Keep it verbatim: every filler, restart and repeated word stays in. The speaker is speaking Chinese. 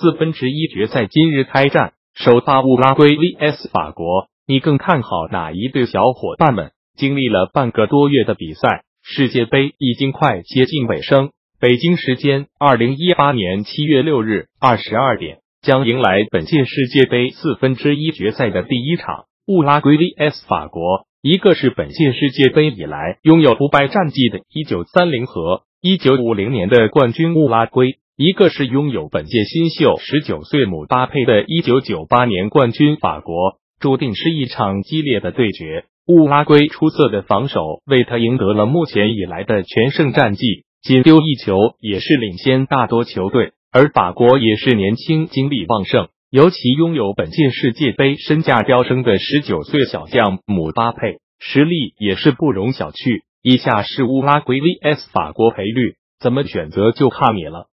四分之一决赛今日开战，首发乌拉圭 V S 法国，你更看好哪一队？小伙伴们，经历了半个多月的比赛，世界杯已经快接近尾声。北京时间二零一八年七月六日二十二点，将迎来本届世界杯四分之一决赛的第一场，乌拉圭 V S 法国。一个是本届世界杯以来拥有不败战绩的一九三零和一九五零年的冠军乌拉圭，一个是拥有本届新秀十九岁姆巴佩的一九九八年冠军法国，注定是一场激烈的对决。乌拉圭出色的防守为他赢得了目前以来的全胜战绩，仅丢一球也是领先大多球队，而法国也是年轻精力旺盛，尤其拥有本届世界杯身价飙升的十九岁小将姆巴佩，实力也是不容小觑。以下是乌拉圭 V S 法国赔率，怎么选择就看你了。